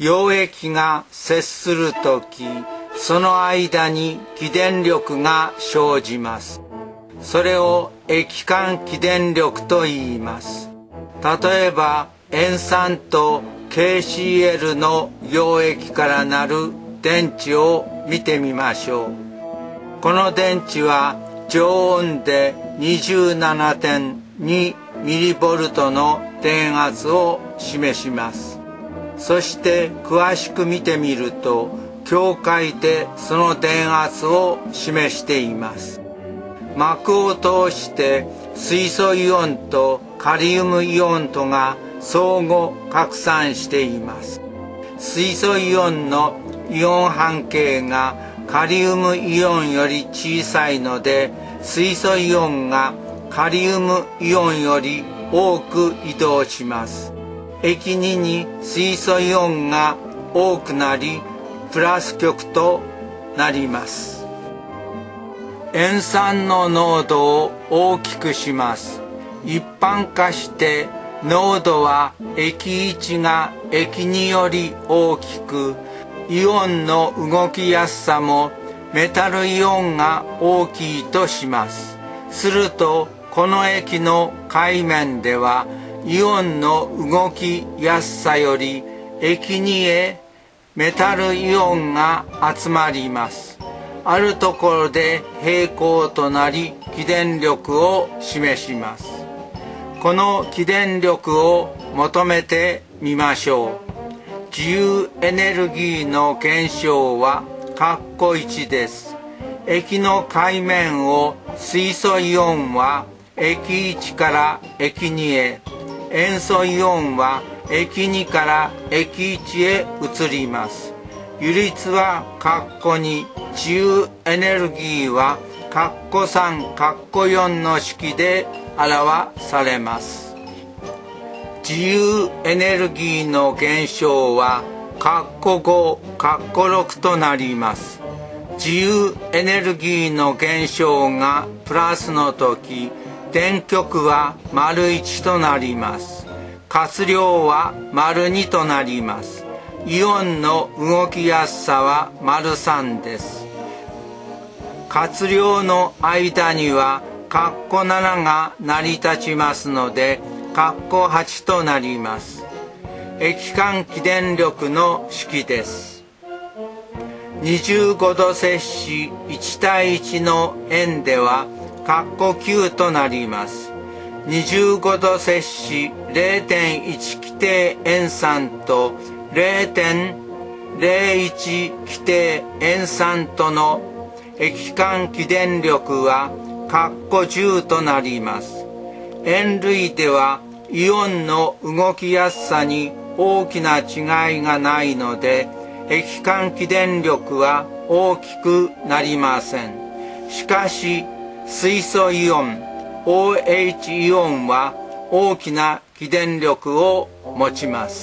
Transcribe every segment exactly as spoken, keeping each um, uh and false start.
溶液が接するとき、その間に起電力が生じます。それを液間起電力と言います。例えば塩酸と ケーシーエル の溶液からなる電池を見てみましょう。この電池は常温で にじゅうななてんにミリボルト の電圧を示します。そして詳しく見てみると、境界でその電圧を示しています。膜を通して水素イオンとカリウムイオンとが相互拡散しています。水素イオンのイオン半径がカリウムイオンより小さいので、水素イオンがカリウムイオンより多く移動します。液にに水素イオンが多くなり、プラス極となります。塩酸の濃度を大きくします。一般化して濃度は液いちが液により大きく、イオンの動きやすさもメタルイオンが大きいとします。するとこの液の界面ではイオンの動きやすさより液にへメタルイオンが集まります。あるところで平行となり起電力を示します。この起電力を求めてみましょう。自由エネルギーの現象はカッコいちです。液の界面を水素イオンは液いちから液にへ、塩素イオンは液にから液いちへ移ります。輸率はカッコに、自由エネルギーはカッコさん、カッコよんの式で表されます。自由エネルギーの減少はカッコご、カッコろくとなります。自由エネルギーの減少がプラスの時、電極は丸いちとなります。活量は丸にとなります。イオンの動きやすさは丸さんです。活量の間にはカッコななが成り立ちますので、カッコはちとなります。液間起電力の式です。にじゅうごど接しいち対いちの円ではカッコきゅうとなります。にじゅうごど接し れいてんいち 規定塩酸と れいてんれいいち 規定塩酸との液間起電力はカッコじゅうとなります。塩類ではイオンの動きやすさに大きな違いがないので、液間起電力は大きくなりません。しかし水素イオン オーエイチ イオンは大きな起電力を持ちます。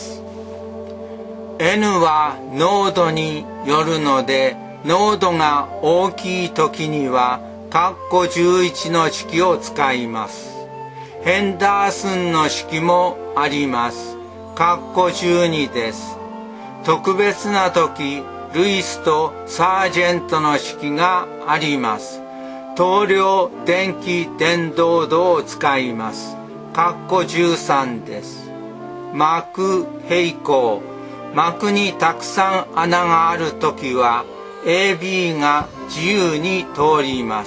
N は濃度によるので、濃度が大きい時にはカッコじゅういちの式を使います。ヘンダースンの式もあります。カッコじゅうにです。特別な時、ルイスとサージェントの式があります。等量電気伝導度を使います。カッコじゅうさんです。膜平行。膜にたくさん穴があるときは エービー が自由に通ります。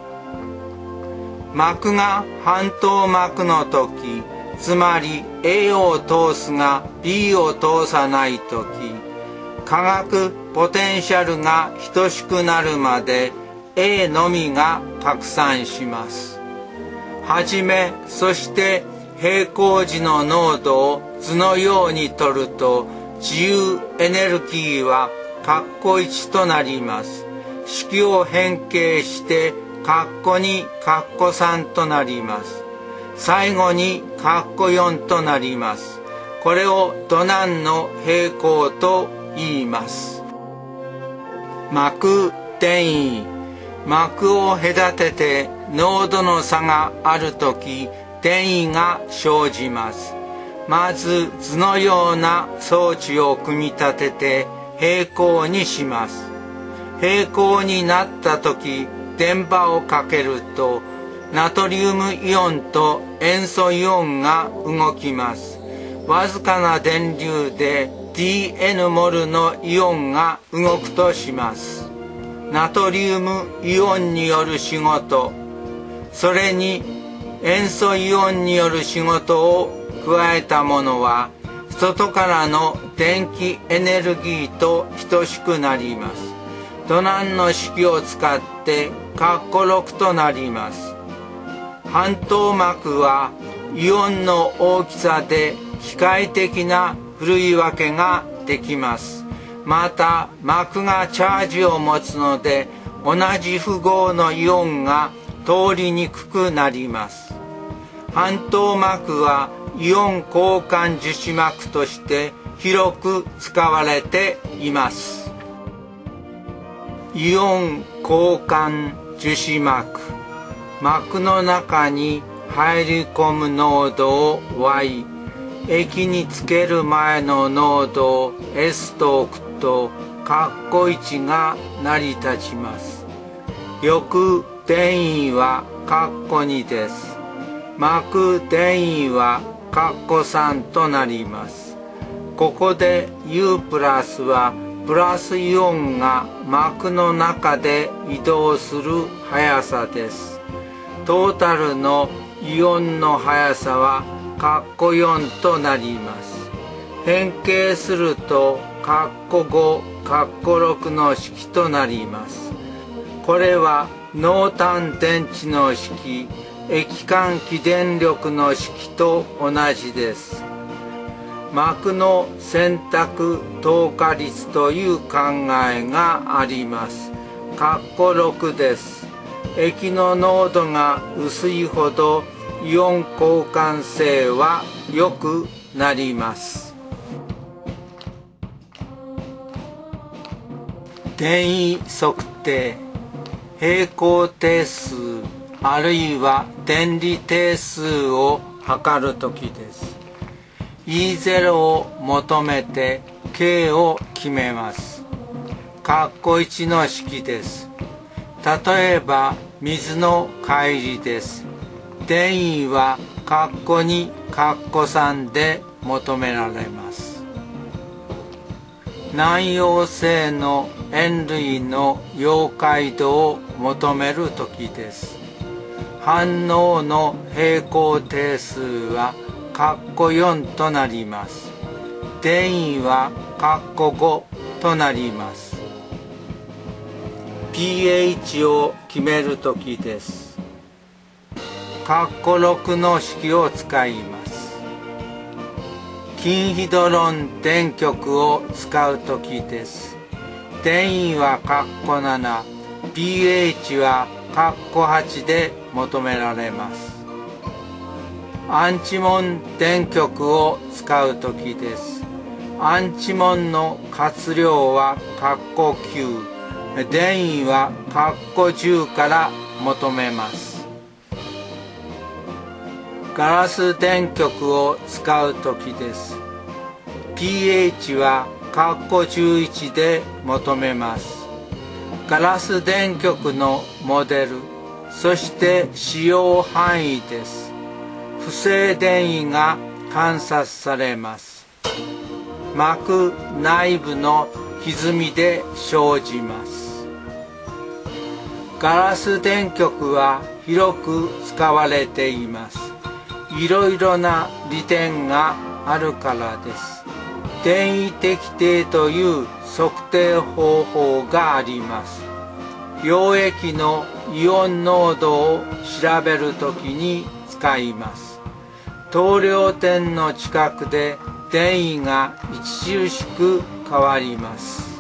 膜が半透膜のとき、つまり A を通すが B を通さないとき、化学ポテンシャルが等しくなるまでA のみが拡散します。はじめ、そして平行時の濃度を図のように取ると、自由エネルギーはカッコいちとなります。式を変形してカッコに、カッコさんとなります。最後にカッコよんとなります。これをドナンの平行と言います。膜転移。膜を隔てて濃度の差があるとき、転移が生じます。 まず図のような装置を組み立てて平行にします。平行になった時、電波をかけるとナトリウムイオンと塩素イオンが動きます。わずかな電流で ディーエヌ モルのイオンが動くとします。ナトリウムイオンによる仕事、それに塩素イオンによる仕事を加えたものは外からの電気エネルギーと等しくなります。ドナンの式を使ってカッコろくとなります。半透膜はイオンの大きさで機械的なふるい分けができます。また膜がチャージを持つので同じ符号のイオンが通りにくくなります。半透膜はイオン交換樹脂膜として広く使われています。イオン交換樹脂膜、膜の中に入り込む濃度を ワイ、 液につける前の濃度を エス と置くとカッコいちが成り立ちます。翼電位はカッコにです。膜電位はカッコさんとなります。ここで U プラスはプラスイオンが膜の中で移動する速さです。トータルのイオンの速さはカッコよんとなります。変形するとカッコご、カッコろくの式となります。これは濃淡電池の式、液間起電力の式と同じです。膜の選択透過率という考えがあります。カッコろくです。液の濃度が薄いほどイオン交換性は良くなります。電位測定、平行定数あるいは電離定数を測るときです。イーゼロ を求めて K を決めます。カッコいちの式です。例えば水の乖離です。電位はカッコに、カッコさんで求められます。難溶性の塩類の溶解度を求めるときです。反応の平行定数はカッコよんとなります。電位はカッコごとなります。pH を決めるときです。カッコろくの式を使います。金ヒドロン電極を使うときです。電位はカッコなな、pH はカッコはちで求められます。アンチモン電極を使うときです。アンチモンの活量はカッコきゅう、電位はカッコじゅうから求めます。ガラス電極を使うときです。pH はカッコじゅういちで求めます。ガラス電極のモデル、そして使用範囲です。不正電位が観察されます。膜内部の歪みで生じます。ガラス電極は広く使われています。いろいろな利点があるからです。電位適定という測定方法があります。溶液のイオン濃度を調べるときに使います。透量点の近くで電位が著しく変わります。